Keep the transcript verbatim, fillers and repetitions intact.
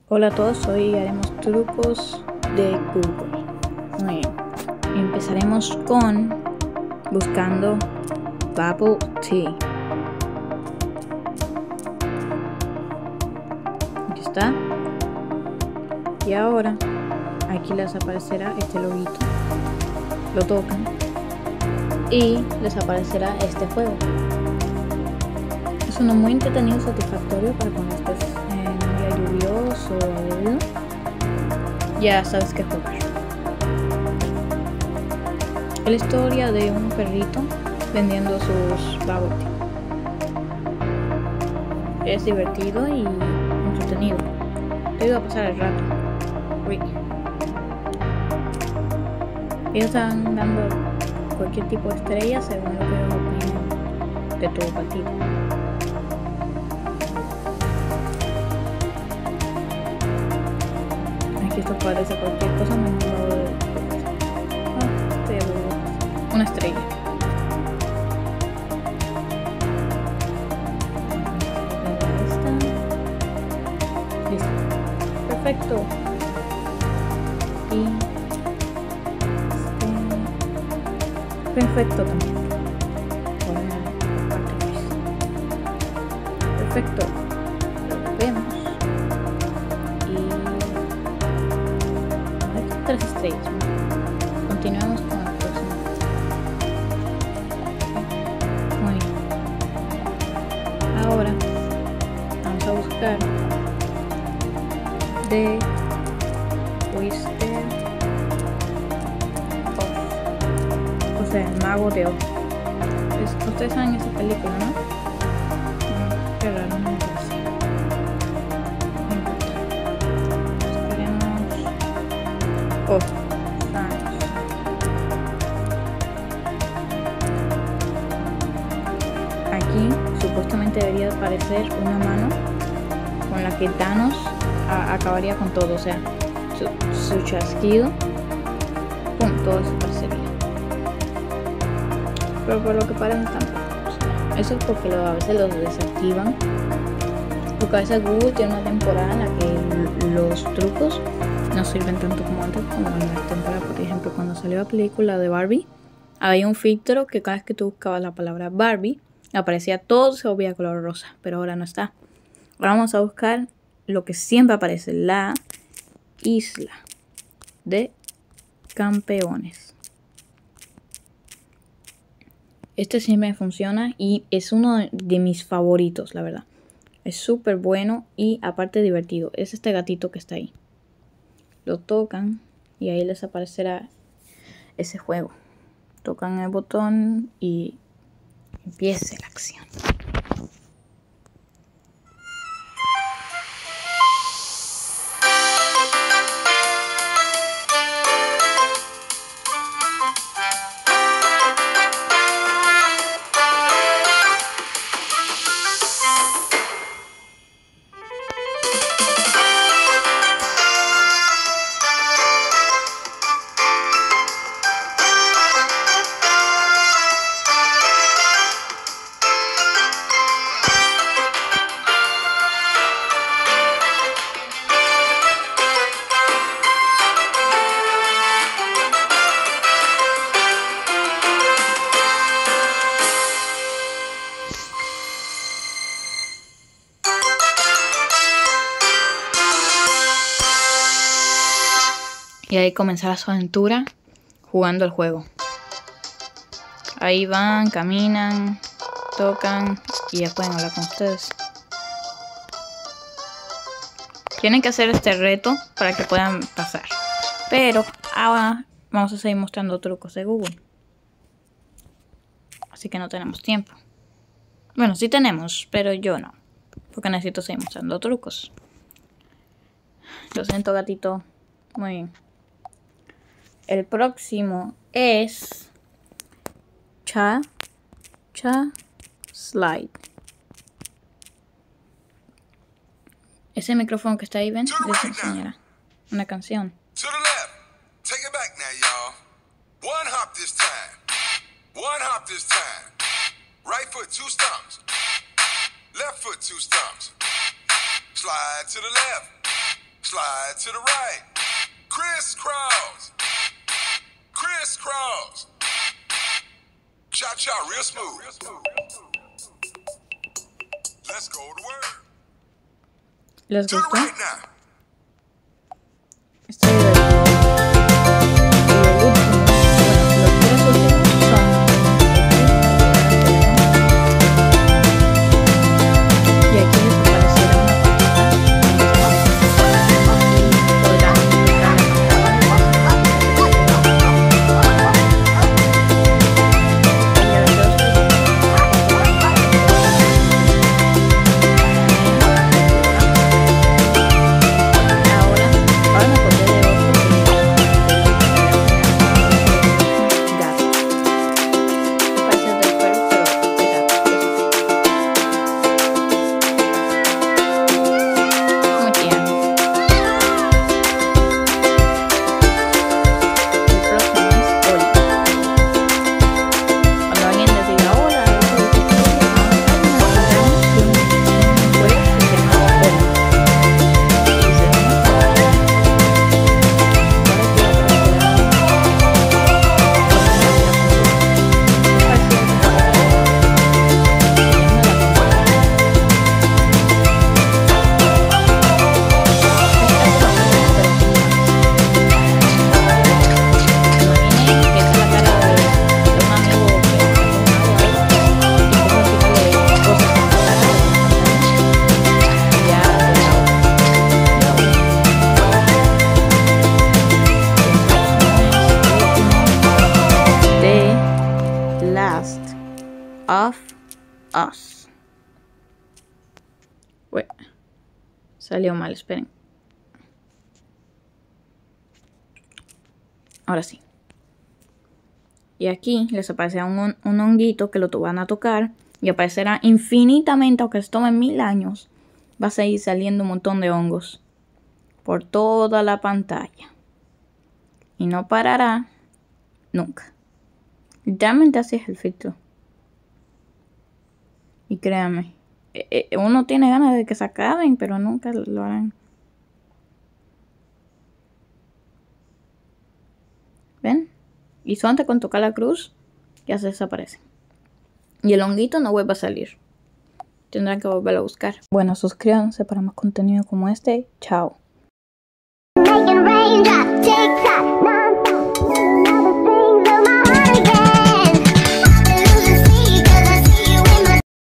Hola a todos, hoy haremos trucos de Google. Muy bien. Empezaremos con buscando Bubble Tea. Aquí está. Y ahora aquí les aparecerá este loguito. Lo tocan y les aparecerá este juego. Es uno muy entretenido y satisfactorio para cuando estés en un día lluvioso o aburrido. Ya sabes qué jugar. Es la historia de un perrito vendiendo sus bubble tea. Es divertido y entretenido. Te ayuda a pasar el rato. Uy. Ellos están dando cualquier tipo de estrella según lo que ellos opinen de tu partido. Aquí esto parece cualquier cosa menos lo de una estrella. Esta. Listo. Perfecto. Y este. Perfecto también. Perfecto. Lo vemos. Tres estrellas. Continuamos con el próximo. Muy bien. Ahora vamos a buscar The Wizard of, o sea, el mago de Oz. Ustedes saben esa película, ¿no? Qué raro, no me parece. Oh, aquí supuestamente debería aparecer una mano con la que Thanos a, acabaría con todo, o sea, su, su chasquido, pum, todo desaparecería. Pero por lo que parece tampoco. O sea, eso es porque lo, a veces los desactivan. Porque a veces Google tiene una temporada en la que los trucos no sirven tanto como antes, como en la temporada, por ejemplo, cuando salió la película de Barbie, había un filtro que cada vez que tú buscabas la palabra Barbie, aparecía todo, se volvía color rosa, pero ahora no está. Ahora vamos a buscar lo que siempre aparece, la isla de campeones. Este siempre funciona y es uno de mis favoritos, la verdad. Es súper bueno y aparte divertido. Es este gatito que está ahí. Lo tocan y ahí les aparecerá ese juego. Tocan el botón y empieza la acción. Y ahí comenzará su aventura jugando el juego. Ahí van, caminan, tocan y ya pueden hablar con ustedes. Tienen que hacer este reto para que puedan pasar. Pero ahora vamos a seguir mostrando trucos de Google. Así que no tenemos tiempo. Bueno, sí tenemos, pero yo no. Porque necesito seguir mostrando trucos. Lo siento, gatito. Muy bien. El próximo es Cha Cha Slide. Ese micrófono que está ahí, ven, les enseñará una canción. To the left. Take it back now, y'all. One hop this time. One hop this time. Right foot, two stumps. Left foot, two stumps. Slide to the left. Slide to the right. Crisscross. Crisscross. Cha-cha real smooth. Let's go to work. ¿Les To the gustó? right now. Está divertido. Y lo último, bueno, los tres últimos son y aquí les aparecerá una of Us. Uy, salió mal, esperen. Ahora sí. Y aquí les aparecerá un, un honguito que lo van a tocar y aparecerá infinitamente, aunque se tomen mil años. Va a seguir saliendo un montón de hongos por toda la pantalla. Y no parará nunca. Literalmente así es el filtro. Y créanme, uno tiene ganas de que se acaben, pero nunca lo harán. ¿Ven? Y solamente con tocar la cruz ya se desaparece. Y el honguito no vuelve a salir. Tendrán que volverlo a buscar. Bueno, suscríbanse para más contenido como este. Chao.